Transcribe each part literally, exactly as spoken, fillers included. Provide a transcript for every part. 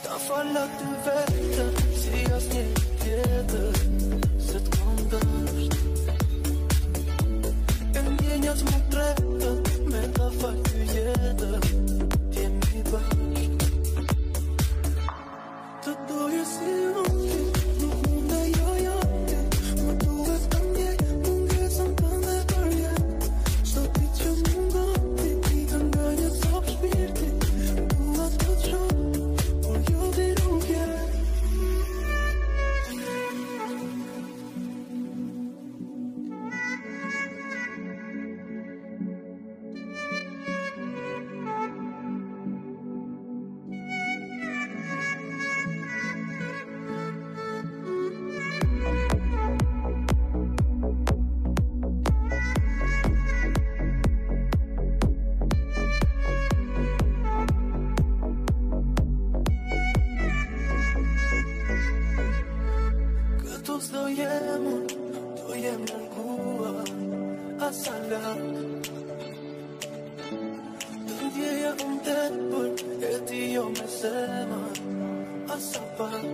Ta falak ty vetë, si asnjë tjetër, se t'kondosht. E ndjenjat më tretë, me ta fal ty jetër, t'jemi bashk. Të doje si unë, nuk munde jo jo ti, më duhet të ndjej, mungesën tënde për jetë. Çdo ditë që mungon ti, ikën nga një copë shpirti, dua të të shoh. Do jem unë, do jem nërguar asalat. Të ndjeja unë tepër, e ti jo me zemër asapat.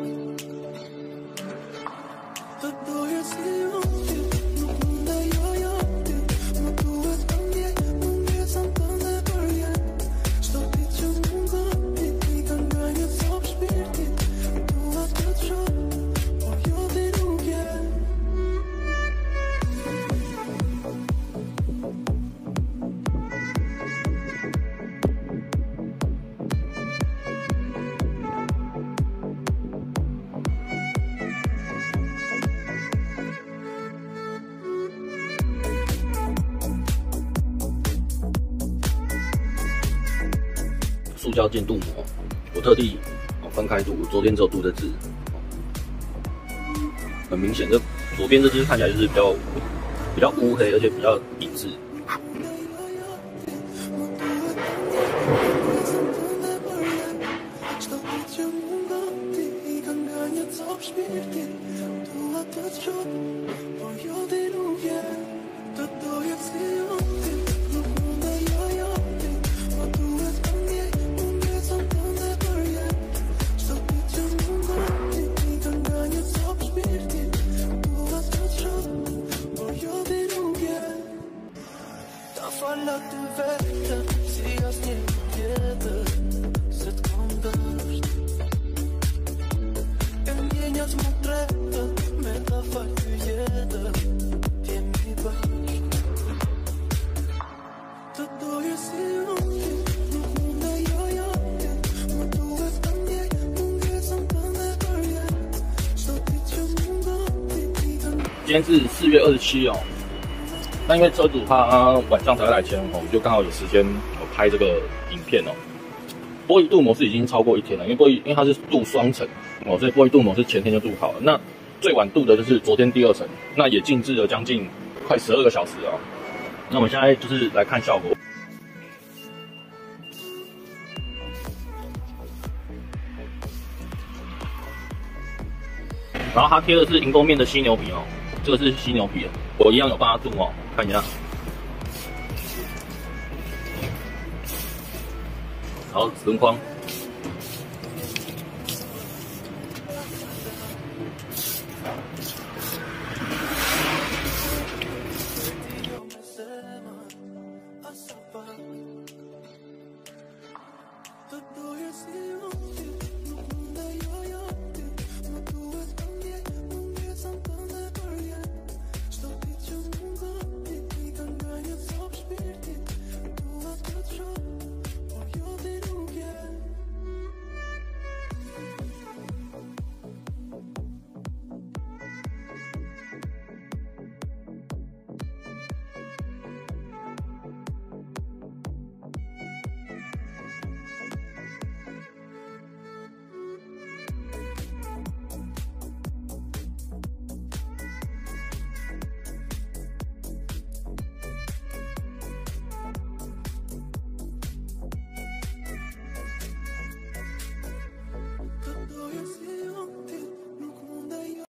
Të doje si unë, nuk munde jo jo ti, më duhet të ndjej, mungesën tënde për jetë. Çdo ditë që mungon ti, ikën nga një copë shpirti, dua të të shoh. 塑胶件镀膜，我特地分开镀，昨天只有镀这只，很明显，这左边这只看起来就是比较比较乌黑，而且比较一致。 Falak ty vetë, si asnjë tjetër, se t'kondosht. E ndjenjat më tretë, me ta fal ty jetër, t'jemi bashk. Të doje si unë, nuk munde jo jo ti, më duhet të ndjej, mungesën tënde për jetë. Çdo ditë që mungon ti, ikën. 今天是四月二十七哦。那因为车主他晚上才会来签，我们就刚好有时间拍这个影片哦。玻璃镀膜是已经超过一天了，因为玻璃因为它是镀双层哦，所以玻璃镀膜是前天就镀好了。那最晚镀的就是昨天第二层，那也静置了将近快十二个小时哦。那我们现在就是来看效果。然后它贴的是荧光面的犀牛皮哦，这个是犀牛皮，我一样有帮它镀哦，看一下。然后轮框